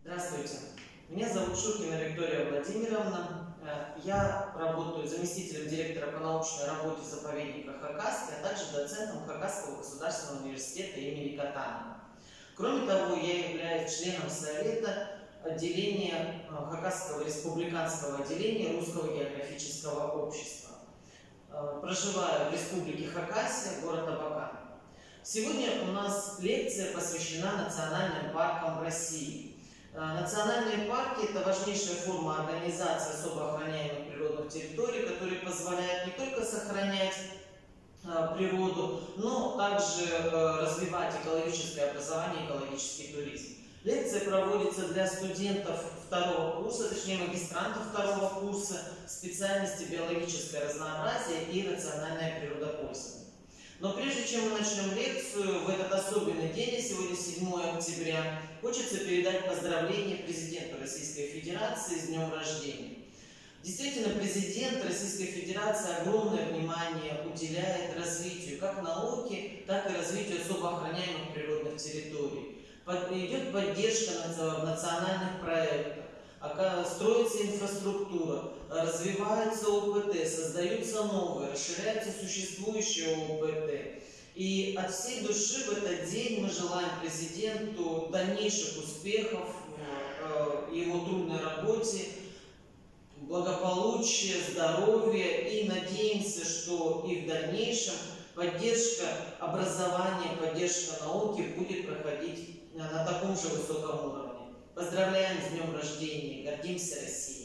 Здравствуйте, меня зовут Шуркина Виктория Владимировна. Я работаю заместителем директора по научной работе заповедника Хакасский, а также доцентом Хакасского государственного университета имени Катанова. Кроме того, я являюсь членом совета отделения Хакасского республиканского отделения Русского географического общества. Проживаю в республике Хакасия, город Абакан. Сегодня у нас лекция посвящена национальным паркам в России. Национальные парки – это важнейшая форма организации особо охраняемых природных территорий, которые позволяют не только сохранять природу, но также развивать экологическое образование и экологический туризм. Лекция проводится для студентов второго курса, точнее магистрантов второго курса специальности биологическое разнообразие и рациональное природопользование. Но прежде чем мы начнем лекцию, в этот особенный день, сегодня 7 октября, хочется передать поздравления президенту Российской Федерации с днем рождения. Действительно, президент Российской Федерации огромное внимание уделяет развитию как науки, так и развитию особо охраняемых природных территорий. Идет поддержка национальных проектов, строится инфраструктура, развивается ОПТ, создаются новые, расширяются существующие ОПТ. И от всей души в этот день мы желаем президенту дальнейших успехов в его трудной работе, благополучия, здоровья, и надеемся, что и в дальнейшем поддержка образования, поддержка науки будет проходить на таком же высоком уровне. Поздравляем с днем рождения, гордимся Россией!